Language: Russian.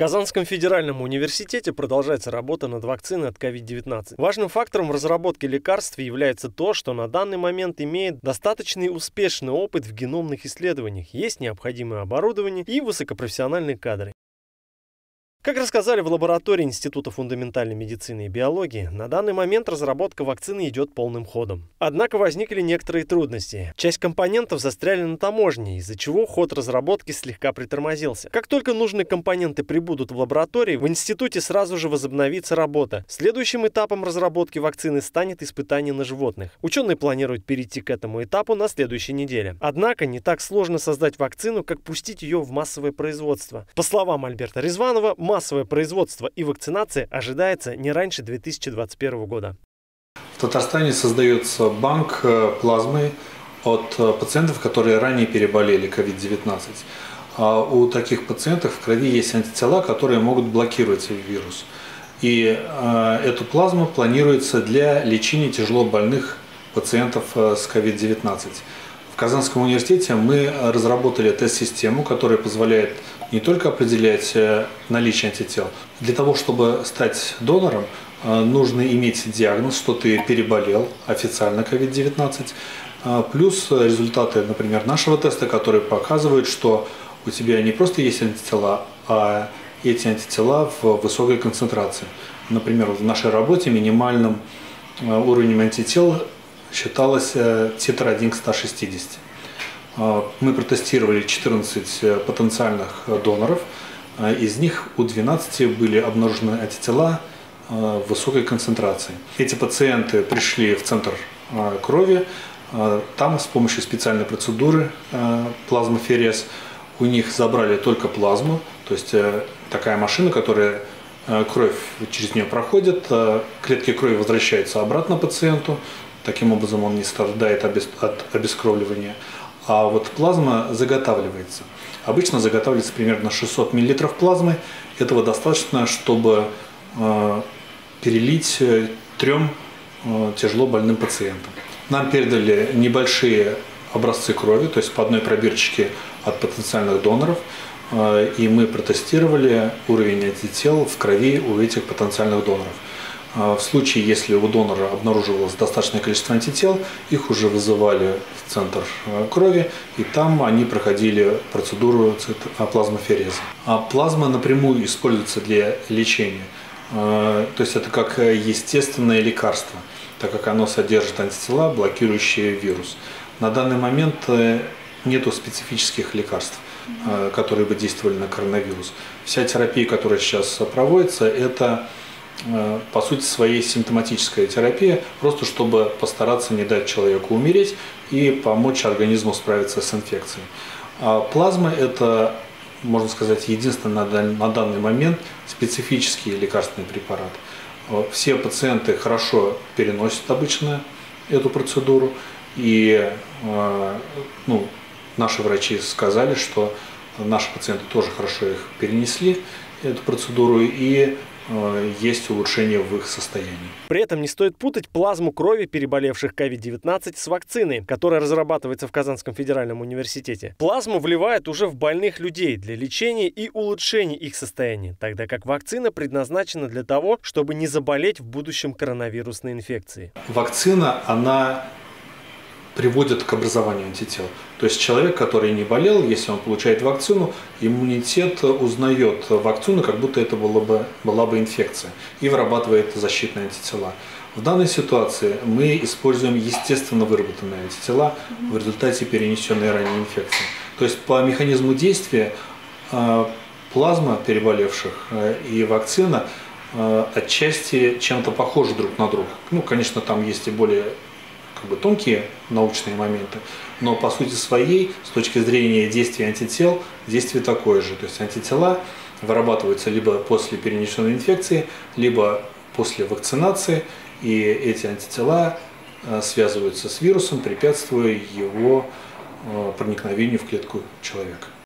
Казанском федеральном университете продолжается работа над вакциной от COVID-19. Важным фактором в разработке лекарств является то, что на данный момент имеет достаточный успешный опыт в геномных исследованиях, есть необходимое оборудование и высокопрофессиональные кадры. Как рассказали в лаборатории Института фундаментальной медицины и биологии, на данный момент разработка вакцины идет полным ходом. Однако возникли некоторые трудности. Часть компонентов застряли на таможне, из-за чего ход разработки слегка притормозился. Как только нужные компоненты прибудут в лаборатории, в институте сразу же возобновится работа. Следующим этапом разработки вакцины станет испытание на животных. Ученые планируют перейти к этому этапу на следующей неделе. Однако не так сложно создать вакцину, как пустить ее в массовое производство. По словам Альберта Резванова, массовое производство и вакцинация ожидается не раньше 2021 года. В Татарстане создается банк плазмы от пациентов, которые ранее переболели COVID-19. А у таких пациентов в крови есть антитела, которые могут блокировать вирус. И эту плазму планируется для лечения тяжело больных пациентов с COVID-19. В Казанском университете мы разработали тест-систему, которая позволяет не только определять наличие антител. Для того, чтобы стать донором, нужно иметь диагноз, что ты переболел официально COVID-19, плюс результаты, например, нашего теста, которые показывают, что у тебя не просто есть антитела, а эти антитела в высокой концентрации. Например, в нашей работе минимальным уровнем антител считалось титр 1 к 160. Мы протестировали 14 потенциальных доноров. Из них у 12 были обнаружены антитела высокой концентрации. Эти пациенты пришли в центр крови. Там с помощью специальной процедуры плазмоферез у них забрали только плазму, то есть такая машина, которая кровь через нее проходит, клетки крови возвращаются обратно пациенту. Таким образом он не страдает от обескровливания. А вот плазма заготавливается. Обычно заготавливается примерно 600 мл плазмы. Этого достаточно, чтобы перелить 3 тяжело больным пациентам. Нам передали небольшие образцы крови, то есть по одной пробирочке от потенциальных доноров. И мы протестировали уровень антител в крови у этих потенциальных доноров. В случае, если у донора обнаруживалось достаточное количество антител, их уже вызывали в центр крови, и там они проходили процедуру плазмофереза. А плазма напрямую используется для лечения. То есть это как естественное лекарство, так как оно содержит антитела, блокирующие вирус. На данный момент нету специфических лекарств, которые бы действовали на коронавирус. Вся терапия, которая сейчас проводится, это по сути своей симптоматическая терапия, просто чтобы постараться не дать человеку умереть и помочь организму справиться с инфекцией. А плазма – это, можно сказать, единственный на данный момент специфический лекарственный препарат. Все пациенты хорошо переносят обычно эту процедуру, и наши врачи сказали, что наши пациенты тоже хорошо их перенесли, эту процедуру, и есть улучшение в их состоянии. При этом не стоит путать плазму крови переболевших COVID-19 с вакциной, которая разрабатывается в Казанском федеральном университете. Плазму вливают уже в больных людей для лечения и улучшения их состояния, тогда как вакцина предназначена для того, чтобы не заболеть в будущем коронавирусной инфекцией. Вакцина, она приводит к образованию антител. То есть человек, который не болел, если он получает вакцину, иммунитет узнает вакцину, как будто это была бы инфекция, и вырабатывает защитные антитела. В данной ситуации мы используем естественно выработанные антитела в результате перенесенной ранее инфекции. То есть по механизму действия плазма переболевших и вакцина отчасти чем-то похожи друг на друга. Конечно, там есть и более тонкие научные моменты, но по сути своей, с точки зрения действия антител, действие такое же. То есть антитела вырабатываются либо после перенесенной инфекции, либо после вакцинации, и эти антитела связываются с вирусом, препятствуя его проникновению в клетку человека.